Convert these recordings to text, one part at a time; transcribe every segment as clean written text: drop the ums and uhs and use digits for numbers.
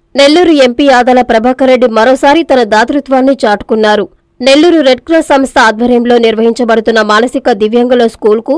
Nellore MP Adala Prabhakar Reddy మరోసారి తన దాతృత్వాన్ని చాటుకున్నారు. నెల్లూరు రెడ్ క్రాస్ సంస్థ ఆధ్వర్యంలో నిర్వహించబడుతున్న మానసిక దివ్యాంగుల స్కూల్కు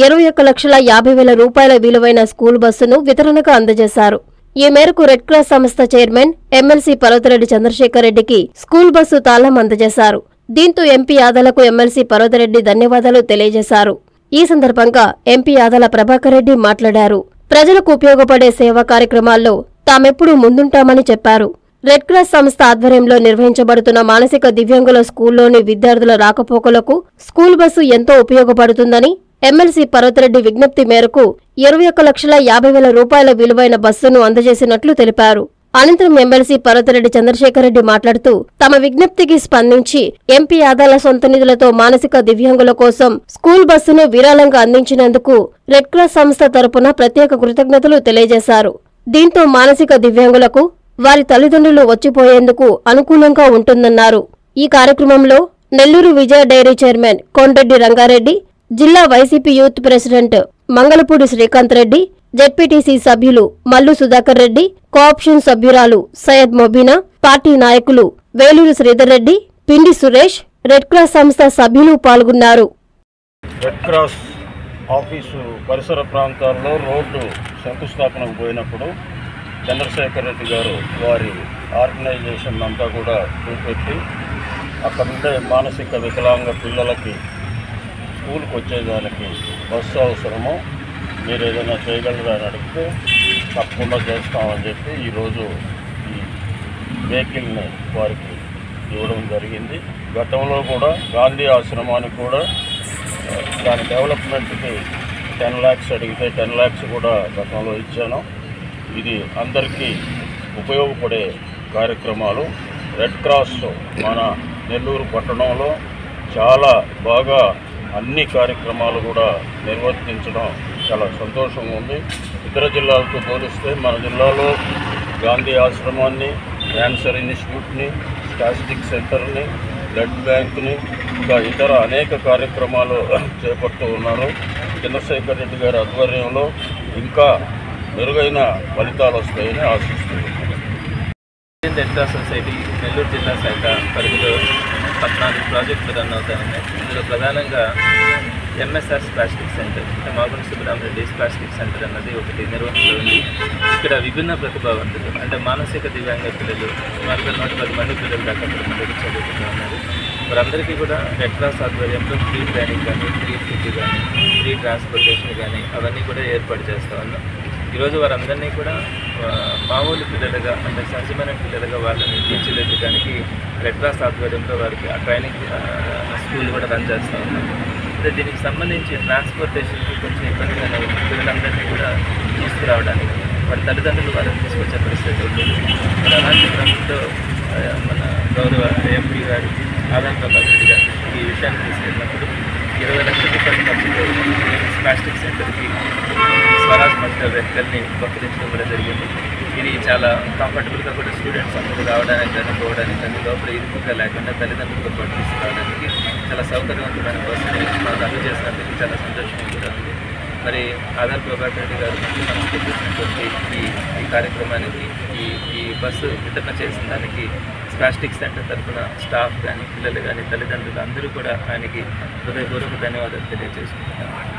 21,50,000 రూపాయల విలువైన స్కూల్ బస్సును వితరణగా అందజేశారు. ఈ మేరకు రెడ్ క్రాస్ సంస్థ చైర్మన్ ఎమ్మెల్సీ పర్వతరెడ్డి చంద్రశేఖర్ రెడ్డికి స్కూల్ బస్సు తాళం అందజేశారు. దీంతో ఎంపీ ఆదాలకు ఎమ్మెల్సీ పర్వతరెడ్డి ధన్యవాదాలు తెలియజేశారు. ఈ సందర్భంగా ఎంపీ ఆదాల ప్రభాకర్ రెడ్డి మాట్లాడారు. ప్రజలకు ఉపయోగపడే సేవా కార్యక్రమాల్లో తామెప్పుడూ ముందుంటామని చెప్పారు. రెడ్ క్రాస్ సంస్థ ఆధ్వర్యంలో నిర్వహించబడుతున్న మానసిక దివ్యాంగుల స్కూల్లోని విద్యార్థుల రాకపోకలకు స్కూల్ బస్సు ఎంతో ఉపయోగపడుతుందని ఎమ్మెల్సీ పర్వతరెడ్డి విజ్ఞప్తి మేరకు 21,50,000 రూపాయల విలువైన బస్సును అందజేసినట్లు తెలిపారు. అనంతరం ఎమ్మెల్సీ పర్వతరెడ్డి చంద్రశేఖర్ రెడ్డి మాట్లాడుతూ తమ విజ్ఞప్తికి స్పందించి ఎంపీ ఆదాల సొంత నిధులతో మానసిక దివ్యాంగుల కోసం స్కూల్ బస్సును విరాళంగా అందించినందుకు రెడ్ క్రాస్ సంస్థ తరపున ప్రత్యేక కృతజ్ఞతలు తెలియజేశారు. దీంతో మానసిక దివ్యాంగులకు వారి తల్లిదండ్రులు వచ్చిపోయేందుకు అనుకూలంగా ఉంటుందన్నారు. ఈ కార్యక్రమంలో నెల్లూరు విజయ డైరీ చైర్మన్ కొండరెడ్డి రంగారెడ్డి, జిల్లా YCP youth president Mangalapudi Srikanth Reddy, ZPTC సభ్యులు మల్లు సుధాకర్ రెడ్డి, కోఆప్షన్ సభ్యురాలు సయ్యద్ మొబీనా, పార్టీ నాయకులు వేలూరు శ్రీధర్ రెడ్డి, పిండి సురేష్, రెడ్ క్రాస్ సంస్థ సభ్యులు పాల్గొన్నారు. రెడ్ క్రాస్ ఆఫీసు పరిసర ప్రాంతాల్లో రోడ్డు శంకుస్థాపనకు పోయినప్పుడు చంద్రశేఖర్ రెడ్డి గారు వారి ఆర్గనైజేషన్ అంతా కూడా చూపెట్టి అక్కడుండే మానసిక వికలాంగ పిల్లలకి స్కూల్కి వచ్చేదానికి బస్సు అవసరము, మీరు ఏదైనా చేయగలరా అని అడిగితే తప్పకుండా చేస్తామని చెప్పి ఈరోజు ఈ వెహికల్ని వారికి ఇవ్వడం జరిగింది. గతంలో కూడా గాంధీ ఆశ్రమానికి కూడా దాని డెవలప్మెంట్కి 10 lakhs అడిగితే 10 lakhs కూడా గతంలో ఇచ్చాను. ఇది అందరికీ ఉపయోగపడే కార్యక్రమాలు. రెడ్ క్రాస్ మన నెల్లూరు పట్టణంలో చాలా బాగా అన్ని కార్యక్రమాలు కూడా నిర్వర్తించడం చాలా సంతోషంగా ఉంది. ఇతర జిల్లాలతో పోలిస్తే మన జిల్లాలో గాంధీ ఆశ్రమాన్ని, క్యాన్సర్ ఇన్స్టిట్యూట్ని, స్టాటిస్టిక్ సెంటర్ని, బ్లడ్ బ్యాంక్ని, ఇంకా ఇతర అనేక కార్యక్రమాలు చేపడుతూ ఉన్నారు. చంద్రశేఖర్ రెడ్డి గారి ఆధ్వర్యంలో ఇంకా మెరుగైన ఫలితాలు వస్తాయని ఆశిస్తున్నాను. రెడ్ క్రాస్ సొసైటీ నెల్లూరు జిల్లా శాఖ పరిధిలో 14 ప్రాజెక్టులు రన్ అవుతాయి. ఇందులో ప్రధానంగా MSR spastic centre, Magunta Subrahmareddy spastic centre అన్నది ఒకటి నిర్వహణలో ఉంది. ఇక్కడ విభిన్న ప్రతిభావంతులు అంటే మానసిక దివ్యాంగ పిల్లలు సుమారుగా 110 మంది పిల్లలు దాకా చదువుకుంటూ ఉన్నారు. వారందరికీ కూడా రెడ్ క్రాస్ ఆధ్వర్యంలో ఫ్రీ ట్రైనింగ్ కానీ, ఫ్రీ ఫుడ్ కానీ, ఫ్రీ ట్రాన్స్పోర్టేషన్ కానీ అవన్నీ కూడా ఏర్పాటు చేస్తూ ఉన్నాం. ఈరోజు వారందరినీ కూడా మామూలు పిల్లలుగా అంటే సహజమైన పిల్లలుగా వాళ్ళని తీర్చిదిద్దడానికి రెడ్ క్రాస్ ఆధ్వర్యంలో వారికి ఆ ట్రైనింగ్ స్కూల్ కూడా రన్ చేస్తూ ఉన్నాం. అంటే దీనికి సంబంధించి ట్రాన్స్పోర్టేషన్కి కొంచెం ఇబ్బందిగా పిల్లలందరినీ కూడా తీసుకురావడానికి వారి తల్లిదండ్రులు వారిని తీసుకొచ్చే పరిస్థితి ఉంటుంది. మరి అలాంటి క్రమంలో మన గౌరవ ఎంపీ గారు ఆదాల ప్రభాకర్ రెడ్డి గారు ఈ విషయాన్ని తీసుకెళ్ళినప్పుడు 20 లక్షల రూపాయల ఖర్చుతో స్పాస్టిక్ సెంటర్కి స్వరాజ్ మాస్టర్ వెహికల్ని పంపించడం కూడా జరిగింది. ఇది చాలా కంఫర్టబుల్గా కూడా స్టూడెంట్స్ అందరూ రావడానికి కానీ పోవడానికి కానీ లోపల ఇరుకుగా లేకుండా తల్లిదండ్రులతో పాటు తీసుకురావడానికి చాలా సౌకర్యవంతమైన బస్సుని మాకు అందజేసినందుకు చాలా సంతోషంగా కూడా ఉంది. మరి ఆదాల ప్రభాకర్ రెడ్డి గారు మనసుకు చేసినటువంటి ఈ కార్యక్రమానికి ఈ బస్సు వితరణ చేసిన దానికి స్పాస్టిక్ సెంటర్ తరఫున స్టాఫ్ కానీ, పిల్లలు కానీ, తల్లిదండ్రులు అందరూ కూడా ఆయనకి హృదయపూర్వక ధన్యవాదాలు తెలియజేసుకుంటున్నాను.